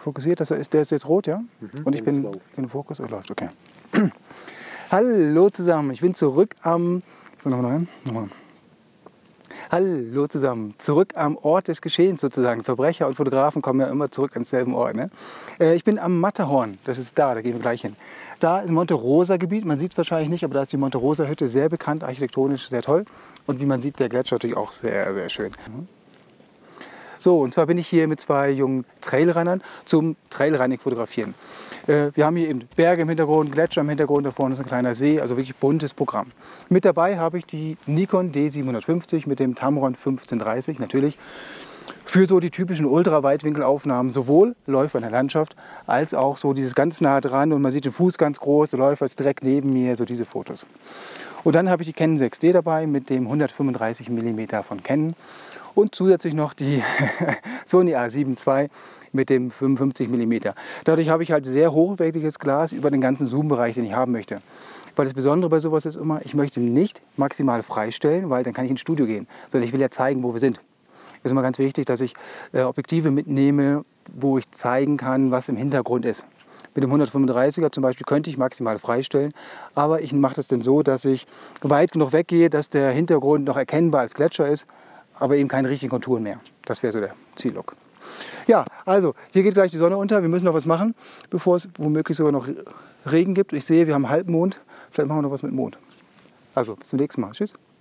fokussiert, der ist jetzt rot, ja? Und ich bin im Fokus, läuft, okay. Hallo zusammen, ich bin zurück am... Hallo zusammen, zurück am Ort des Geschehens sozusagen. Verbrecher und Fotografen kommen ja immer zurück ans selben Ort. Ne? Ich bin am Matterhorn, das ist da gehen wir gleich hin. Da ist Monte Rosa Gebiet, man sieht es wahrscheinlich nicht, aber da ist die Monte Rosa Hütte sehr bekannt, architektonisch sehr toll. Und wie man sieht, der Gletscher natürlich auch sehr, sehr schön. So, und zwar bin ich hier mit zwei jungen Trailrunnern zum Trailrunning fotografieren. Wir haben hier eben Berge im Hintergrund, Gletscher im Hintergrund, da vorne ist ein kleiner See, also wirklich buntes Programm. Mit dabei habe ich die Nikon D750 mit dem Tamron 1530, natürlich für so die typischen Ultraweitwinkelaufnahmen, sowohl Läufer in der Landschaft, als auch so dieses ganz nah dran und man sieht den Fuß ganz groß, der Läufer ist direkt neben mir, so diese Fotos. Und dann habe ich die Canon 6D dabei mit dem 135 mm von Canon. Und zusätzlich noch die Sony A7 II mit dem 55 mm. Dadurch habe ich halt sehr hochwertiges Glas über den ganzen Zoom-Bereich, den ich haben möchte. Weil das Besondere bei sowas ist immer, ich möchte nicht maximal freistellen, weil dann kann ich ins Studio gehen. Sondern ich will ja zeigen, wo wir sind. Es ist immer ganz wichtig, dass ich Objektive mitnehme, wo ich zeigen kann, was im Hintergrund ist. Mit dem 135er zum Beispiel könnte ich maximal freistellen, aber ich mache das dann so, dass ich weit genug weggehe, dass der Hintergrund noch erkennbar als Gletscher ist, aber eben keine richtigen Konturen mehr. Das wäre so der Ziellook. Ja, also hier geht gleich die Sonne unter. Wir müssen noch was machen, bevor es womöglich sogar noch Regen gibt. Ich sehe, wir haben Halbmond. Vielleicht machen wir noch was mit Mond. Also bis zum nächsten Mal. Tschüss.